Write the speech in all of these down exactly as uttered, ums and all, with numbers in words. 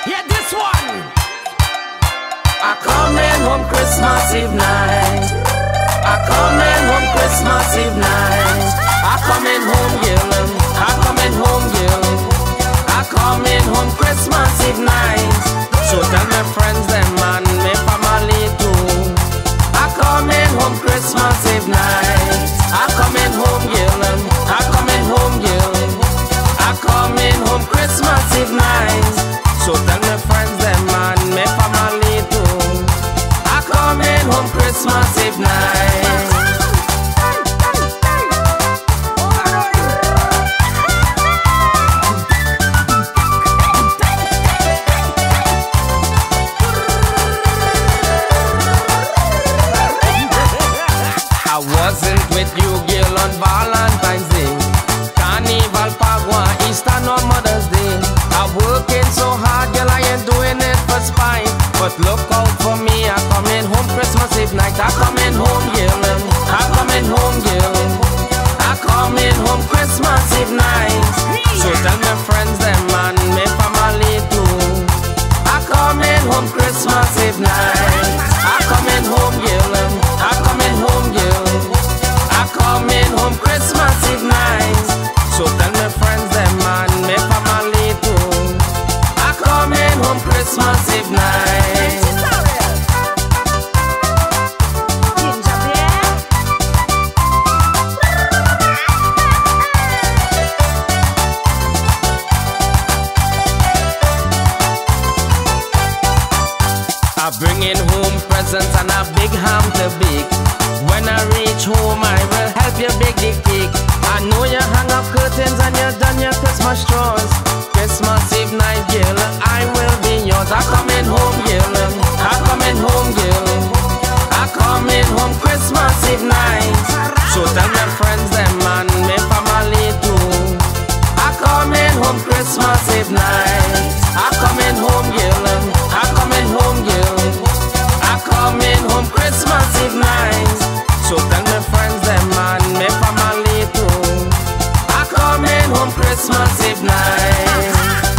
Yeah, this one. I coming home Christmas Eve night. I coming home Christmas Eve night. I coming home, girl. I coming home, girl. I coming home Christmas Eve night. So tell my friends them and my family too. I coming home Christmas Eve night. I coming home, girl. I coming home, girl. I coming home Christmas Eve night. So tell my friends them and my family too. I coming home Christmas Eve night. I wasn't with you, girl, on Valentine's Day, Carnival, Pagua, Easter, nor Mother's Day. I'm working so hard, girl, I ain't doing it for spite. But look out for me, I'm coming home Christmas Eve night. I'm coming home, girl, I'm coming home, girl. I'm coming home Christmas Eve night. So tell my friends them and my family too. I'm coming home Christmas Eve night. I'm coming home, girl, I'm coming home, girl. I'm coming home Christmas Eve night. So tell my friends them and my family too. I'm coming home Christmas Eve night. I'm bringing home presents and a big ham to bake. When I reach home, I will help you bake the cake. I know you hang up curtains and you done your Christmas straws. Christmas Eve night, girl, I will be yours. I'm coming home, girl. I'm coming home, girl. I'm coming home Christmas Eve night. So tell my friends them and my family too. I'm coming home Christmas Eve night. I'm coming home, girl. I'm coming home, girl. I'm coming home Christmas Eve night. So tell my friends them and my family too. I'm coming home Christmas Eve night.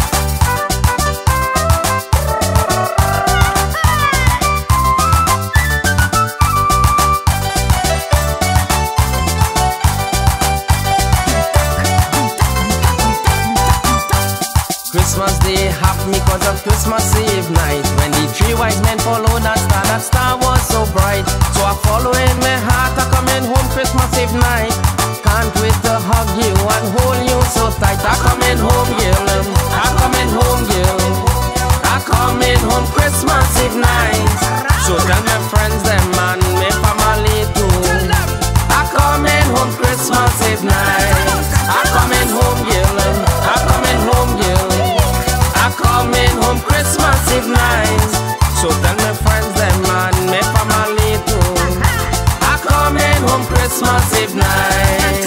Christmas Day happy because of Christmas Eve night. When the three wise men follow that star, that star was so bright. So I follow in my heart, I coming home Christmas Eve night. Can't wait to hug you and hold you so tight. I coming home, girl, I coming home, girl. I coming home Christmas Eve night. So tell my friends them and my family too. I coming home Christmas Eve night. I coming home, girl, I coming home, girl. I coming home Christmas Eve night. So tell my friends them and my family too. I coming home Christmas Eve night.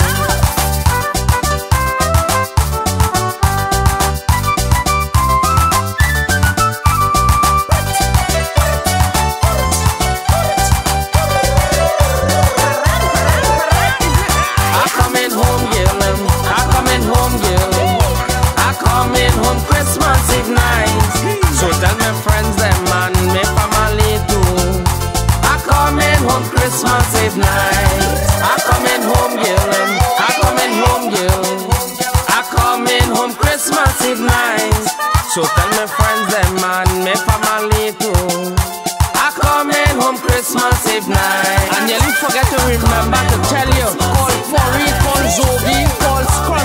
I coming home, girl, I coming home, girl. I coming home Christmas Eve night. So tell my friends them and my family too. I coming home Christmas Eve night. I coming home, girl, I coming home, girl. I coming home Christmas Eve night. So tell my friends them and my family too. I coming home Christmas Eve night. And you don't forget to remember to tell you, call for it, call Zobi, call Scrap.